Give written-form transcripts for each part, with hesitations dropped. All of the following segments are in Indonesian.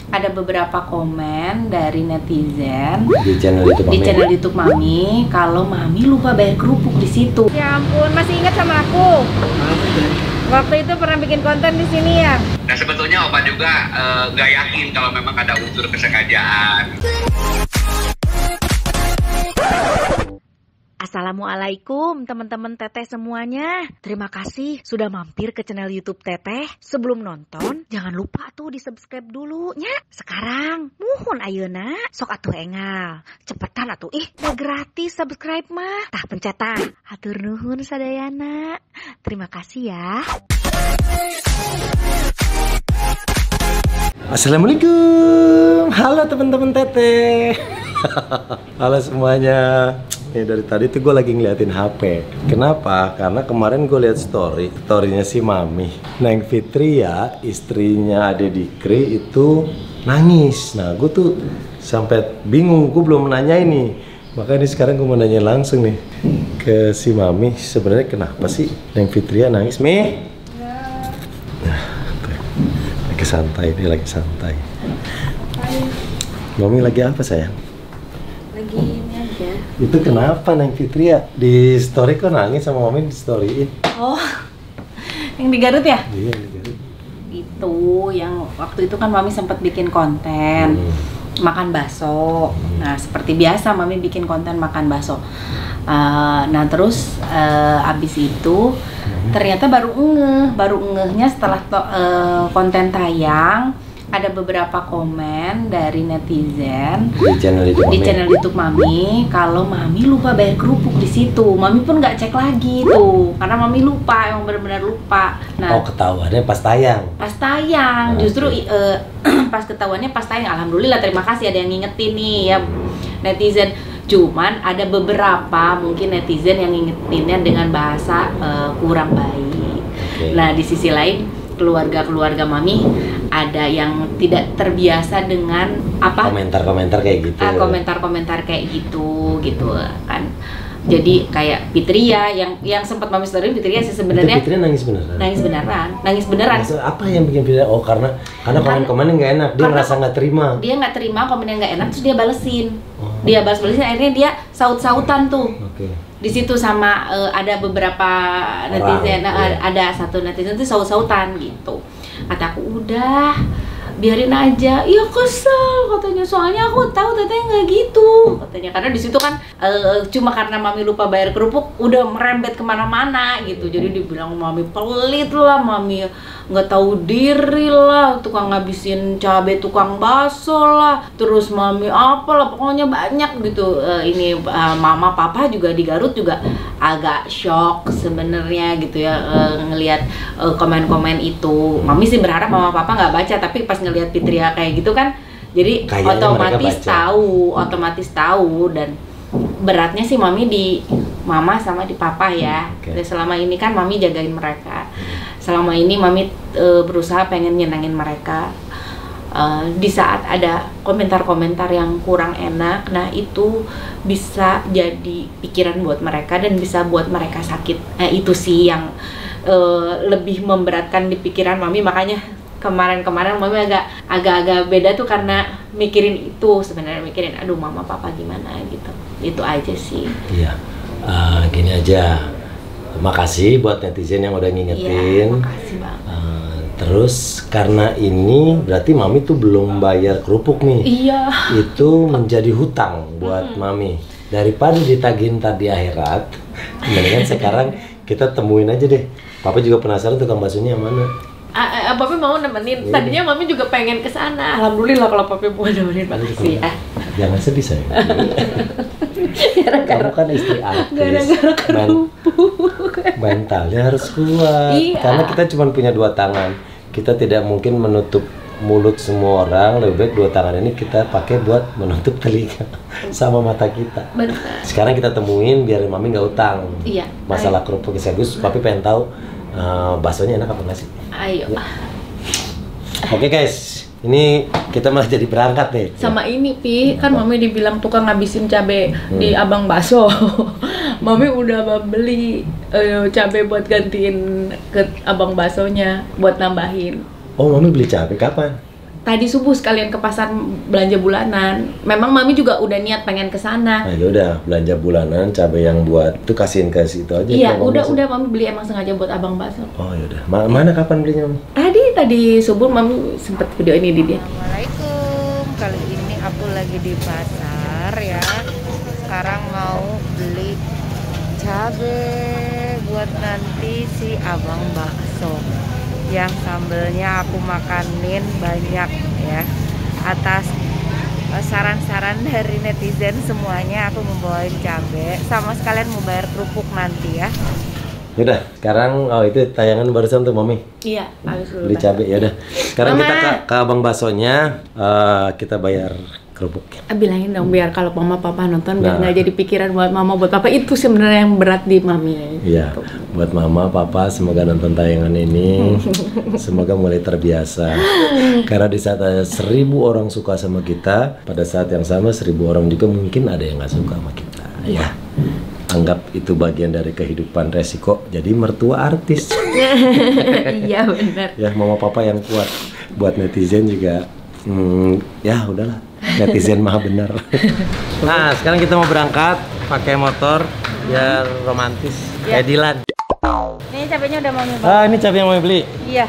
ada beberapa komen dari netizen di channel YouTube Mami. Kalau Mami lupa bayar kerupuk di situ. Ya ampun, masih ingat sama aku? Waktu itu pernah bikin konten di sini ya. Nah sebetulnya Opa juga nggak yakin kalau memang ada unsur kesengajaan. Assalamualaikum teman-teman Teteh semuanya. Terima kasih sudah mampir ke channel YouTube Teteh. Sebelum nonton, jangan lupa tuh di subscribe dulu nya. Sekarang, muhun ayeuna, sok atuh engal. Cepetan atuh, udah gratis subscribe mah. Tah pencet tah. Hatur nuhun sadayana. Terima kasih ya. Assalamualaikum. Halo teman-teman Teteh. Halo semuanya. Dari tadi tuh gue lagi ngeliatin HP. Kenapa? Karena kemarin gue lihat storynya si Mami Neng Fitria, istrinya Ade Dikri itu nangis. Nah gue tuh sampai bingung, gue belum nanya ini. Makanya sekarang gue mau nanya langsung nih ke si Mami, sebenarnya kenapa sih Neng Fitria nangis? Mi? Nah, tuh. Lagi santai, dia lagi santai. Mami lagi apa sayang? Lagi ini aja. Itu kenapa Neng Fitria di story kok nangis sama Mami di storyin? Oh, yang di Garut ya? Iya di Garut. Itu yang waktu itu kan Mami sempat bikin konten makan bakso. Nah seperti biasa Mami bikin konten makan bakso. Nah terus abis itu ternyata baru ngehnya setelah konten tayang. Ada beberapa komen dari netizen di channel YouTube Mami kalau Mami lupa bayar kerupuk di situ. Mami pun nggak cek lagi tuh karena Mami lupa, emang benar-benar lupa. Nah, oh ketahuannya pas tayang. Pas tayang, justru pas ketahuannya pas tayang. Alhamdulillah, terima kasih ada yang ngingetin nih ya netizen. Cuman ada beberapa mungkin netizen yang ngingetinnya dengan bahasa kurang baik. Okay. Nah di sisi lain keluarga Mami ada yang tidak terbiasa dengan apa komentar-komentar kayak gitu. Komentar-komentar kayak gitu kan. Jadi kayak Fitria yang sempat Mami story, Fitria sih sebenarnya Fitria nangis beneran. Maksud apa yang bikin Fitria? Oh karena komen-komennya nggak enak, dia ngerasa nggak terima. Dia nggak terima komennya nggak enak, terus dia balesin. Dia balesin, akhirnya dia saut-sautan tuh. Okay. Di situ sama ada beberapa netizen, ada satu netizen tuh saut-sautan gitu. Kataku udah biarin aja, iya kesel katanya, soalnya aku tahu teteh nggak gitu katanya, karena di situ kan cuma karena Mami lupa bayar kerupuk udah merembet kemana-mana gitu. Jadi dibilang Mami pelit lah, Mami nggak tahu diri lah, tukang ngabisin cabai tukang bakso lah, terus Mami apalah, pokoknya banyak gitu. Ini mama papa juga di Garut juga agak shock sebenarnya gitu ya, ngelihat komen-komen itu. Mami sih berharap mama papa nggak baca, tapi pas ngelihat Fitria kayak gitu kan, jadi kayaknya otomatis tahu. Dan beratnya sih Mami di mama sama di papa ya. Dan selama ini kan Mami jagain mereka. Selama ini Mami berusaha pengen nyenangin mereka. Di saat ada komentar-komentar yang kurang enak, nah itu bisa jadi pikiran buat mereka dan bisa buat mereka sakit. Itu sih yang lebih memberatkan di pikiran Mami. Makanya kemarin Mami agak beda tuh karena mikirin itu, sebenarnya mikirin aduh mama papa gimana gitu. Itu aja sih. Iya. Gini aja. Makasih buat netizen yang udah ngingetin. Iya, makasih Bang. Terus karena ini berarti Mami tuh belum bayar kerupuk nih. Iya. Itu menjadi hutang buat Mami. Daripada ditagihin tadi akhirat, mendingan sekarang kita temuin aja deh. Papa juga penasaran tukang baksonya yang mana. Papi mau nemenin. Tadinya Mami juga pengen ke sana. Alhamdulillah kalau Papi mau nemenin, makasih ya. Jangan sedih sayang. Kamu kan istri artis. Gara-gara kerupuk. Mentalnya harus kuat. Iya. Karena kita cuma punya dua tangan. Kita tidak mungkin menutup mulut semua orang. Lebih baik dua tangan ini kita pakai buat menutup telinga sama mata kita. Benar. Sekarang kita temuin biar Mami nggak utang. Iya. Masalah kerupuk serius. Papi pengen tahu baksonya enak apa nggak sih? Ayo. Oke guys, ini kita malah jadi berangkat nih. Sama ini Pi, kan Mami dibilang tukang ngabisin cabai di abang bakso. Mami udah beli cabai buat gantiin ke abang baksonya, buat nambahin. Oh, Mami beli cabai kapan? tadi subuh sekalian ke pasar belanja bulanan. Memang mami juga udah niat pengen ke sana. Nah, ya udah belanja bulanan, cabai yang buat tuh kasihin ke situ aja. Iya, udah mami beli emang sengaja buat abang bakso. Oh ya udah. Mana kapan belinya, Mami? Tadi subuh mami sempet video ini di dia. Assalamualaikum. Kali ini aku lagi di pasar ya. Sekarang mau beli cabai buat nanti si abang bakso. Yang sambelnya aku makanin banyak ya. Atas saran-saran dari netizen semuanya aku membawain cabai sama sekalian mau bayar kerupuk nanti ya. Yaudah, sekarang itu tayangan barusan tuh Mami. Iya, habis dulu. Beli cabai ya udah. Sekarang Mama. kita ke abang baksonya, kita bayar kerupuknya. Bilangin dong biar kalau mama papa nonton biar Nah. nggak jadi pikiran buat mama buat papa, itu sebenarnya yang berat di mami. Iya, buat mama, papa semoga nonton tayangan ini, semoga mulai terbiasa. Karena di saat ada 1000 orang suka sama kita, pada saat yang sama 1000 orang juga mungkin ada yang nggak suka sama kita. Ya, anggap itu bagian dari kehidupan, resiko jadi mertua artis. Iya benar. Ya, mama papa yang kuat. Buat netizen juga, ya udahlah, netizen maha benar. Nah, sekarang kita mau berangkat pakai motor biar romantis. Ya. Kayak Dilan. Ini cabenya udah mau nyoba. Ini cabai yang mau beli. Iya.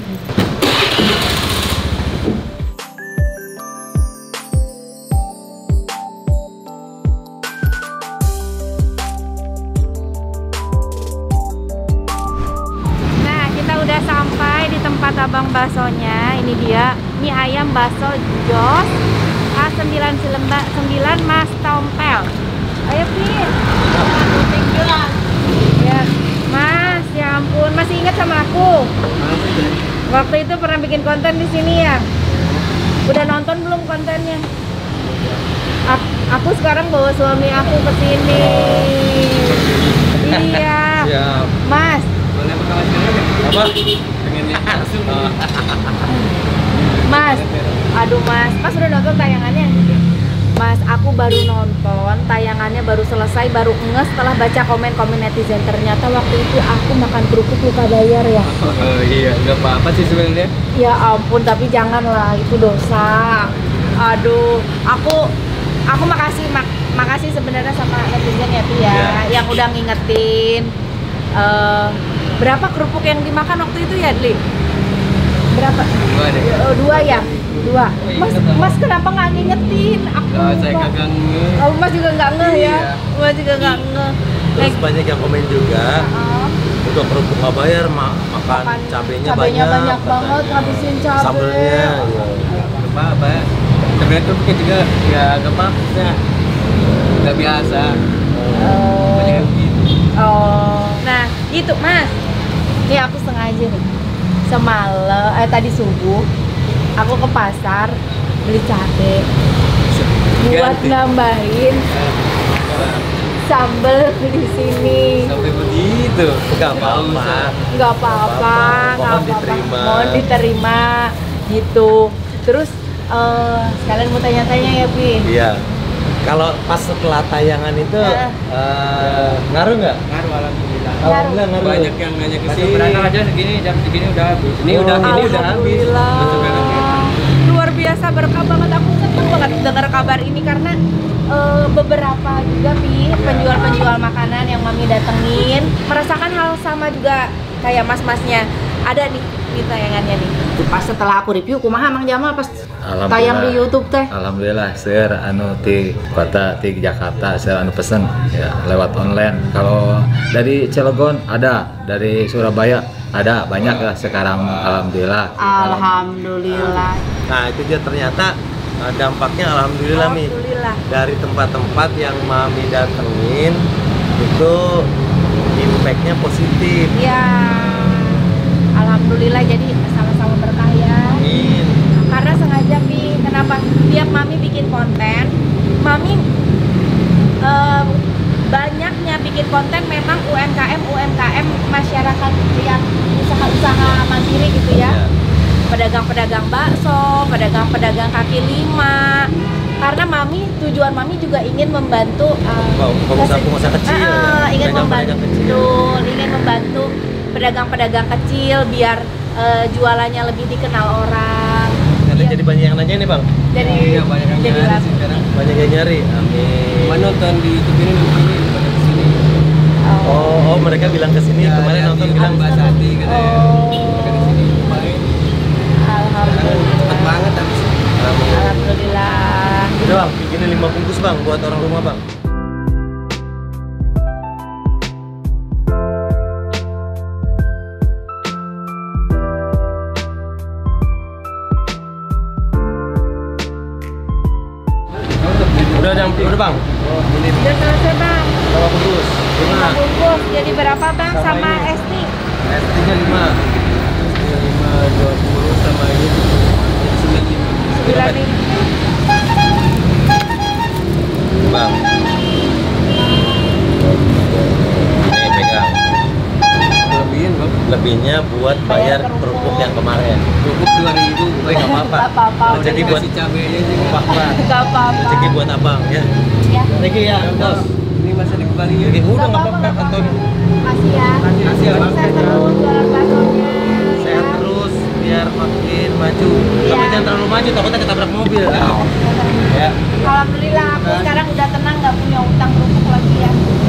Nah, kita udah sampai di tempat abang baksonya. Ini dia, mie ayam bakso Jos A9 Mas Tompel. Ayo Pin. Ya, Mas, ya ampun, masih ingat sama aku? Waktu itu pernah bikin konten di sini ya. Udah nonton belum kontennya? Aku sekarang bawa suami aku ke sini. Iya. Siap. Mas, Boleh makan Apa? pengen lihat langsung. Mas. Aduh Mas, Mas udah nonton tayangannya? Mas, aku baru nonton, tayangannya baru selesai, baru ngeh setelah baca komen-komen netizen. Ternyata waktu itu aku makan kerupuk lupa bayar ya. Oh iya, nggak apa-apa sih sebenarnya. Ya ampun, tapi janganlah, itu dosa. Aduh, aku makasih sebenarnya sama netizen ya Pi ya, yang udah ngingetin. Berapa kerupuk yang dimakan waktu itu ya, Dli? Berapa? Dua deh. Dua ya? Dua. Mas kenapa nggak ngingetin? Aku Saya lupa. kagak nge. Oh, Mas juga nggak ngeh ya? Iya. Mas juga nggak ngeh. Terus banyak yang komen juga, Oh, udah kerupuk nggak bayar, makan cabenya banyak banyak banget, katanya. habisin cabai. Sambelnya, ya. Nggak apa-apa. Sebenarnya tuh mungkin juga ya nggak apa-apa. Nggak biasa. Banyak yang gitu. Oh, nah itu Mas. Ini aku sengaja nih. Semalam, tadi subuh, aku ke pasar beli cabai buat Ganti. nambahin sambel di sini. Sampai begitu. Nggak apa-apa. Nggak apa-apa, nggak Mohon apa-apa. diterima. Mohon diterima, gitu. Terus sekalian mau tanya-tanya ya Pi. Iya. Kalau pas setelah tayangan itu ngaruh nggak? Ngaruh alhamdulillah. Alhamdulillah ngaruh. Banyak yang nanya ke Masuk sini. Berangkat aja segini, jam segini udah habis. Ini Oh, udah habis. Alhamdulillah. Masuk berangkat. Luar biasa, berkah banget, aku seneng banget dengar kabar ini karena beberapa juga Pi penjual-penjual makanan yang mami datengin merasakan hal sama juga kayak mas-masnya. Ada nih di tayangannya nih. Pas setelah aku review kumaha Mang Jamal pas tayang di YouTube teh. Alhamdulillah, seur anu ti kota ti Jakarta seur anu pesen ya lewat online. Kalau dari Cilegon ada, dari Surabaya ada, banyak lah sekarang alhamdulillah. Alhamdulillah. Nah itu dia ternyata dampaknya alhamdulillah nih. Alhamdulillah. Dari tempat-tempat yang Mami datengin itu impactnya positif. Ya. Alhamdulillah, jadi sama-sama berkah ya. Amin. Karena sengaja Pi, kenapa tiap mami bikin konten, mami banyaknya bikin konten memang UMKM masyarakat yang usaha-usaha mandiri gitu ya. Pedagang-pedagang bakso, pedagang-pedagang kaki lima. Karena tujuan mami juga ingin membantu pengusaha-pengusaha kecil ya, ingin pedagang-pedagang membantu pedagang-pedagang kecil biar jualannya lebih dikenal orang. Katanya jadi banyak yang nanya nih bang. Jadi Iya, banyak yang jadi nyari laku. sih sekarang. Banyak yang nyari. Amin. Cuma nonton di YouTube ini pada kesini. Oh, mereka bilang ke sini. Ya, Kemarin lihat nonton di bilang Mbak Sati katanya. Mereka di sini main. Alhamdulillah. Cepet banget habis. Alhamdulillah. Udah bang, bikinin 5 bungkus bang buat orang rumah bang. Udah bang. Udah selesai bang. Berapa bungkus? 5 5. bungkus. Jadi berapa bang sama ini. es tea? S3 5. 20 sama ini jadi 9 nih. Bang. Ini pegang. lebihin bang. Lebihnya buat bayar kerupuk yang kemarin. Kerupuk 2000 baik Nggak apa-apa. Nggak apa-apa. Rezeki buat kasih cabenya juga. Pak. Gak apa-apa. Rezeki buat abang ya. Ya. Rezeki ya, bos. Ini masih dikembaliin. Oke, udah nggak apa-apa, Antoni. Makasih ya. Kasih ya bang. Saya terus jualan baksonya. Sehat ya. terus biar makin maju. Iya. Tapi jangan terlalu maju, takutnya ketabrak mobil. Ya. Alhamdulillah aku sekarang udah tenang, nggak punya utang kerupuk lagi ya.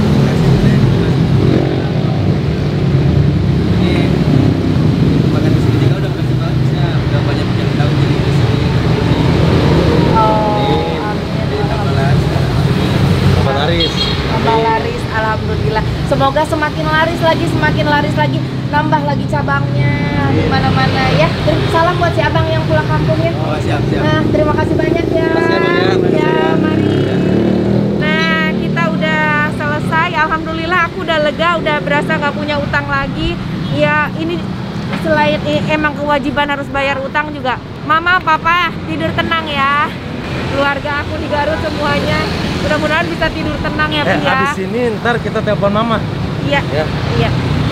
Ini makan di sini juga udah bagus ya. Udah banyak yang tahu jadi di sini. Oh, Amin. amin. Tambah laris. Tambah laris. Tambah laris, alhamdulillah. Semoga semakin laris lagi, nambah lagi cabangnya di mana-mana ya. Salam buat si abang yang pulang kampung ya. Oh siap. Nah, terima kasih banyak ya. Makasih ya, Bang, ya. Ya, mari. Nah, kita udah selesai. Alhamdulillah aku udah lega, udah berasa nggak punya utang lagi. Ya, ini selain emang kewajiban harus bayar utang juga. Mama, papa, tidur tenang ya. Keluarga aku di Garut semuanya. Mudah-mudahan bisa tidur tenang ya, Pi ya. Habis ini ntar kita telepon mama. Iya. Ya. Iya.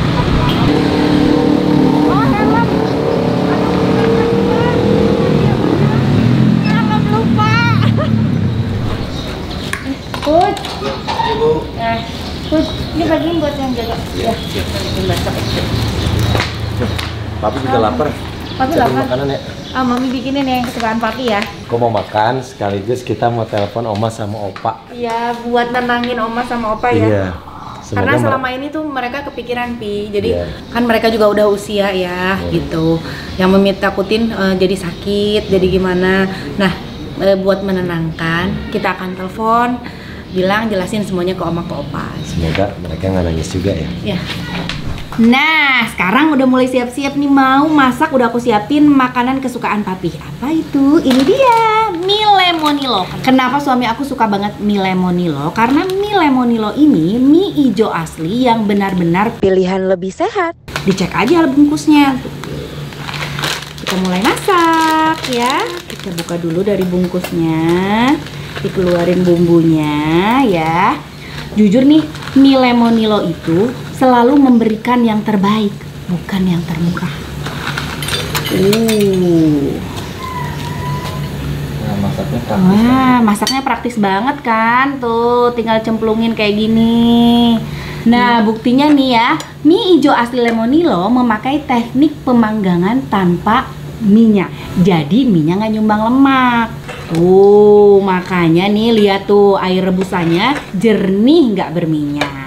Oh, helm. Helm lupa. Put. Ibu. Nah, Put, ini bagian buat yang jaga. Ya. Bagian masak. Papi juga lapar. Papi Cari lapar. makanan ya. Ah, Mami bikinin yang kesukaan Papi ya. Aku mau makan sekaligus kita mau telepon Oma sama Opa. Iya, buat nenangin Oma sama Opa ya. Iya. Karena Semoga selama ini tuh mereka kepikiran Pi, jadi Iya. kan mereka juga udah usia ya, gitu. Yang Mami takutin jadi sakit, jadi gimana. Nah, buat menenangkan, kita akan telepon, bilang jelasin semuanya ke Oma ke Opa. Semoga mereka nggak nangis juga ya. Ya. Nah, sekarang udah mulai siap-siap nih mau masak, udah aku siapin makanan kesukaan Papi. Apa itu? Ini dia, mie lemonilo. Kenapa suami aku suka banget mie lemonilo? Karena mie lemonilo ini mie ijo asli yang benar-benar pilihan lebih sehat. Dicek aja bungkusnya. Kita mulai masak ya. Kita buka dulu dari bungkusnya. Dikeluarin bumbunya ya. Jujur nih, mie lemonilo itu selalu memberikan yang terbaik, bukan yang termurah. Nah, masaknya praktis. Wah, masaknya praktis banget kan? Tuh, tinggal cemplungin kayak gini. Nah, buktinya nih ya, mie ijo asli lemonilo memakai teknik pemanggangan tanpa minyak. Jadi minyak nggak nyumbang lemak. Tuh, makanya nih lihat tuh air rebusannya jernih nggak berminyak.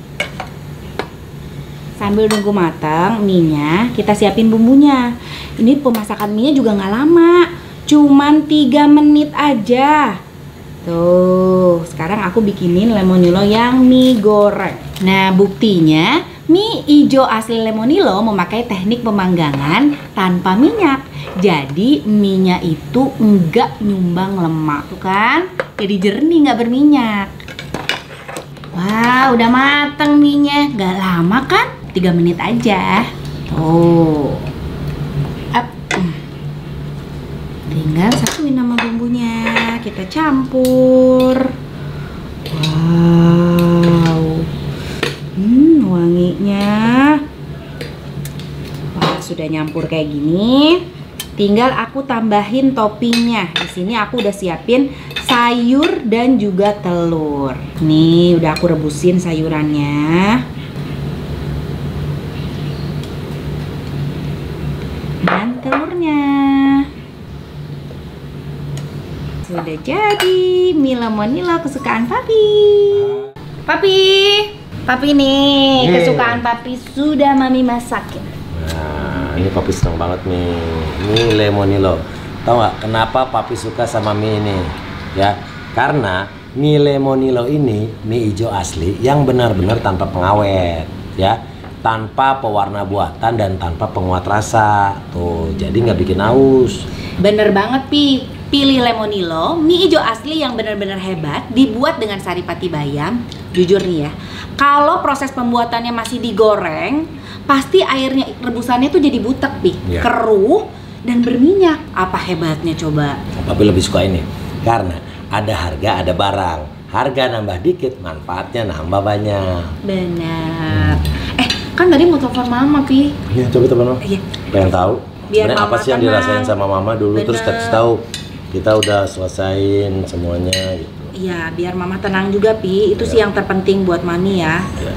Sambil nunggu matang mie-nya, kita siapin bumbunya. Ini pemasakan mie-nya juga nggak lama, cuman 3 menit aja. Tuh, sekarang aku bikinin lemonilo yang mie goreng. Nah, buktinya mie ijo asli lemonilo memakai teknik pemanggangan tanpa minyak. Jadi mie-nya itu enggak nyumbang lemak, tuh kan? Jadi jernih, nggak berminyak. Wah, udah mateng mie-nya. Gak lama kan? 3 menit aja. Tuh. Up. Tinggal satuin nama bumbunya. Kita campur. Wow. Wanginya. Wah, sudah nyampur kayak gini. Tinggal aku tambahin toppingnya. Di sini aku udah siapin sayur dan juga telur. Nih, udah aku rebusin sayurannya. Dan telurnya. Sudah jadi mie lemonilo kesukaan Papi. Papi nih, kesukaan Papi sudah Mami masakin. Nah, ini Papi senang banget nih. Mie lemonilo. Tahu nggak kenapa Papi suka sama mie ini? Ya, karena mie lemonilo ini mie hijau asli yang benar-benar tanpa pengawet, ya, tanpa pewarna buatan dan tanpa penguat rasa. Tuh, jadi nggak bikin haus. Bener banget Pi. Pilih lemonilo, mie hijau asli yang benar-benar hebat, dibuat dengan saripati bayam. Jujur nih ya, kalau proses pembuatannya masih digoreng, pasti airnya rebusannya tuh jadi butek Pi, keruh dan berminyak. Apa hebatnya coba? Papi lebih suka ini karena ada harga, ada barang. Harga nambah dikit, manfaatnya nambah banyak. Benar. Kan tadi mau telepon Mama Pi. Iya, coba telepon Mama. Iya. Pengen tahu Biar sebenarnya Mama apa sih yang tenang. dirasain sama Mama dulu. Bener. Terus kasih tahu kita udah selesain semuanya gitu. Iya, biar Mama tenang juga Pi. Itu sih yang terpenting buat Mami ya. Ya.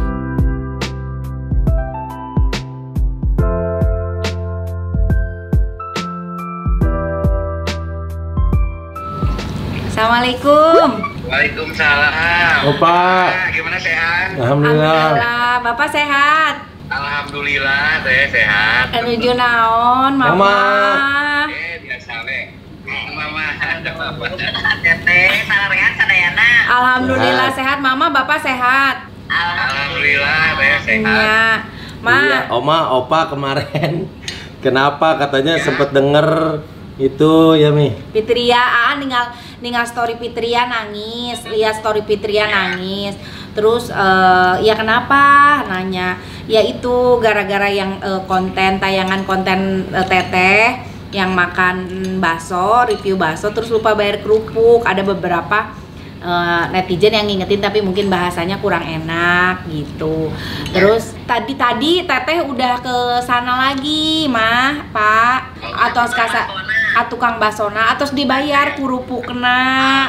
Assalamualaikum. Waalaikumsalam. Opa. Gimana sehat? Alhamdulillah. Alhamdulillah, Bapak sehat. Alhamdulillah saya sehat. Menuju naon, Mama? Mama. Biasa le. Mama ada apa? Teteh, sararean sadayana. Alhamdulillah sehat, Mama. Bapak sehat. Alhamdulillah saya sehat. Iya. Ma, Iya, Oma, Opa kemarin kenapa katanya sempet denger itu ya Mi? Fitria, ninggal story Fitria nangis, lihat story Fitria nangis. Terus ya kenapa? Nanya. Ya itu gara-gara yang tayangan konten Teteh yang makan bakso, review bakso terus lupa bayar kerupuk. Ada beberapa netizen yang ngingetin tapi mungkin bahasanya kurang enak gitu. Terus tadi Teteh udah ke sana lagi, Mah, Pak. Atau tukang basona atau dibayar kerupuk kena.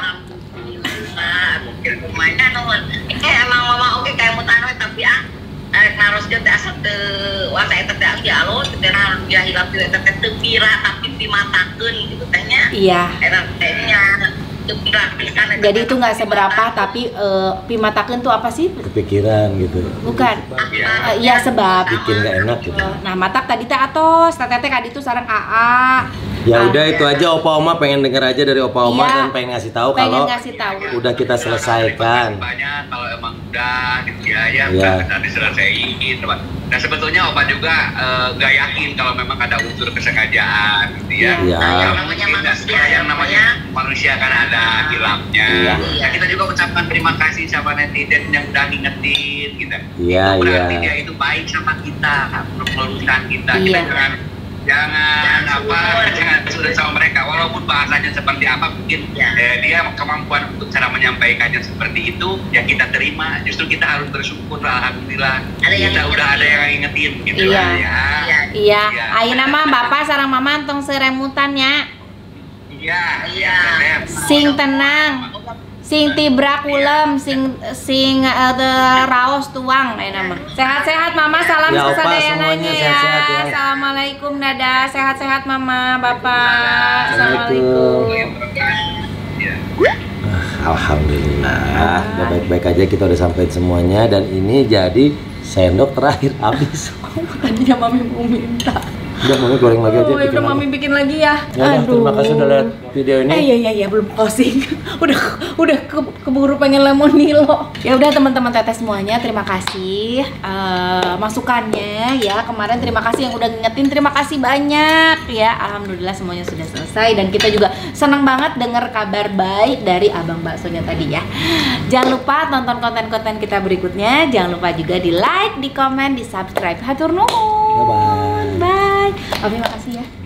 Mungkin kumanya nuhun. Emang mama oke kayak mutan we tapi naros teh asa teu wasa eta teh alus teh harus dia hilap teh teu pira tapi dimatakeun gitu tehnya. Iya. Eta tehnya teu pira pisan. Jadi itu nggak seberapa tapi pimatakeun tuh apa sih? Kepikiran gitu. Bukan. Iya sebab. Bikin gak enak gitu. Nah, matak tadi teh atos, teteh kadi itu sareng AA. Ya udah itu aja Opa Oma pengen denger aja dari Opa Oma Iya. dan pengen ngasih tahu Pengen kalau ngasih tahu. udah kita selesaikan. Banyak kalau emang udah gitu ya Iya. udah diselesaiin gitu. Nah sebetulnya Opa juga nggak yakin kalau memang ada unsur kesengajaan gitu ya. Iya. Yang namanya mungkin manusia, yang namanya manusia kan ada hilapnya. Iya. Nah, kita juga ucapkan terima kasih sama netizen yang udah ngingetin gitu. Iya, Itu berarti iya. dia itu baik sama kita, untuk meluruskan kita. Iya. Kita jangan sudah sama mereka walaupun bahasanya seperti apa mungkin dia kemampuan untuk cara menyampaikannya seperti itu ya kita terima, justru kita harus bersyukur alhamdulillah kita udah ada yang ngingetin gitu Iya. lah ya. Iya. Ayeuna mah Bapak sareng Mama entong seremutan nya. Iya. Sing tenang. Sing tibrak ulem, sing raos tuang ayeuna mah. Sehat-sehat Mama, salam Ya, Opa, sasadeananya semuanya ya. sehat-sehat ya. Assalamualaikum, dadah. Sehat-sehat Mama, Bapak. Assalamualaikum. Iya. Alhamdulillah, udah baik-baik aja, kita udah sampai semuanya dan ini jadi sendok terakhir habis. Tadinya Mami mau minta. Udah Mami goreng lagi aja. Oh, ya bikin udah lagi. Mami bikin lagi ya. Ya udah, terima kasih udah lihat video ini. Iya belum closing. udah keburu pengen lemonilo. Ya udah teman-teman Teteh semuanya, terima kasih masukannya ya. Kemarin terima kasih yang udah ngingetin, terima kasih banyak ya. Alhamdulillah semuanya sudah selesai dan kita juga senang banget dengar kabar baik dari Abang Baksonya tadi ya. Jangan lupa tonton konten-konten kita berikutnya. Jangan lupa juga di like, di komen, di subscribe. Hatur nuhun. Bye-bye. Bye. Papi makasih ya.